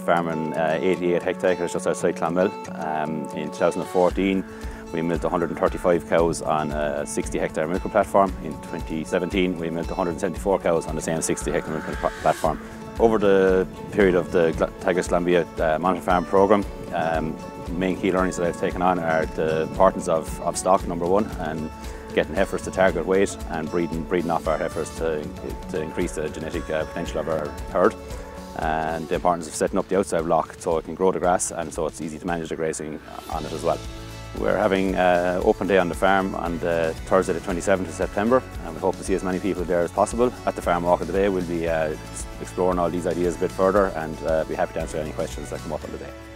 farming 88 hectares just outside Clonmel. In 2014 we milked 135 cows on a 60 hectare milking platform. In 2017 we milked 174 cows on the same 60 hectare milking platform. Over the period of the Teagasc Glanbia Monitor Farm programme, main key learnings that I've taken on are the importance of stock, number one, and getting heifers to target weight and breeding off our heifers to increase the genetic potential of our herd, and the importance of setting up the outside block so it can grow the grass and so it's easy to manage the grazing on it as well. We're having open day on the farm on Thursday the 27th of September, and we hope to see as many people there as possible. At the Farm Walk of the Day we'll be exploring all these ideas a bit further and be happy to answer any questions that come up on the day.